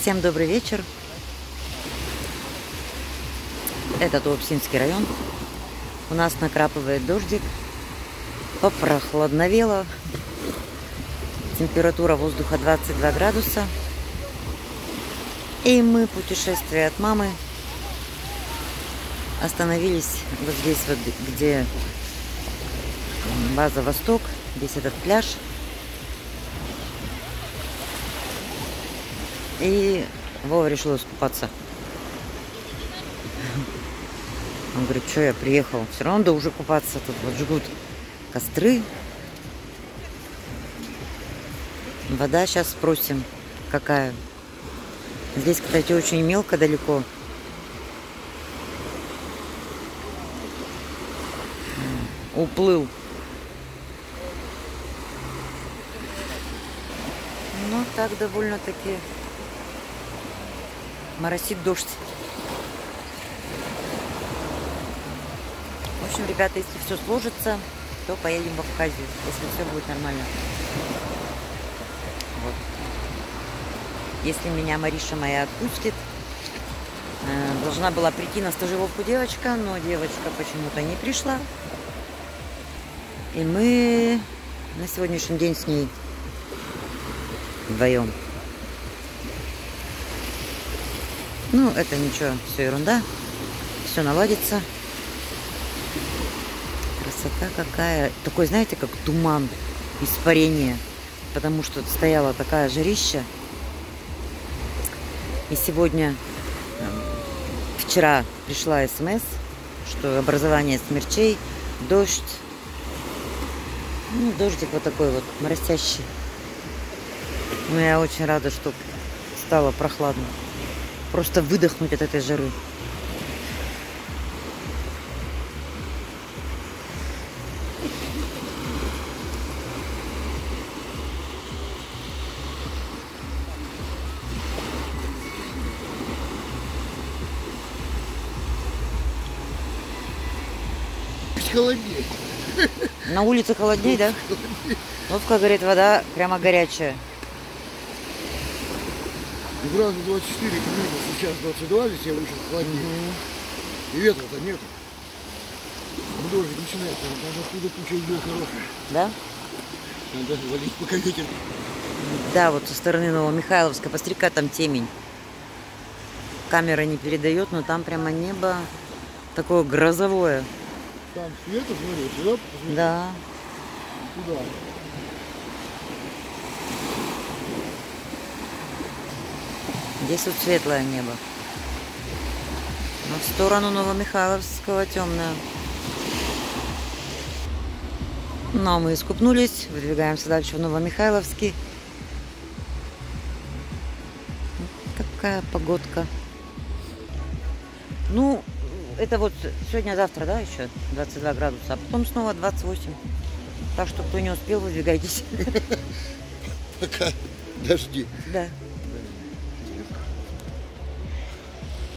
Всем добрый вечер. Это Туапсинский район. У нас накрапывает дождик. Попрохладновело. Температура воздуха 22 градуса. И мы, путешествие от мамы, остановились вот здесь вот, где база Восток. Здесь этот пляж. И Вова решил искупаться. Он говорит, что я приехал? Все равно надо уже купаться. Тут вот жгут костры. Вода, сейчас спросим, какая. Здесь, кстати, очень мелко далеко. Уплыл. Ну, так довольно-таки моросит дождь. В общем, ребята, если все сложится, то поедем в Абхазию, если все будет нормально. Вот. Если меня Мариша моя отпустит, должна была прийти на стажировку девочка, но девочка почему-то не пришла. И мы на сегодняшний день с ней вдвоем. Ну, это ничего, все ерунда. Все наладится. Красота какая. Такой, знаете, как туман, испарение. Потому что стояла такая жарища. И сегодня, вчера пришла СМС, что образование смерчей, дождь. Ну, дождик вот такой вот, моросящий. Но я очень рада, что стало прохладно. Просто выдохнуть от этой жары. Холоднее. На улице холоднее, да? Вовка говорит, вода прямо горячая. Градус 24, сейчас 22, здесь я вышел холоднее. И ветра-то нет. Дождь начинается, даже оттуда куча идет хорошая. Да? Надо валить, пока ветер. Да, вот со стороны Новомихайловска. Посмотри-ка, там темень. Камера не передает, но там прямо небо такое грозовое. Там света, смотри, сюда посмотри. Да. Туда. Здесь вот светлое небо. Но в сторону Новомихайловского темное. Но мы искупнулись, выдвигаемся дальше в Новомихайловский. Вот такая погодка. Ну, это вот сегодня-завтра, да, еще 22 градуса, а потом снова 28. Так что, кто не успел, выдвигайтесь. Пока дожди. Да.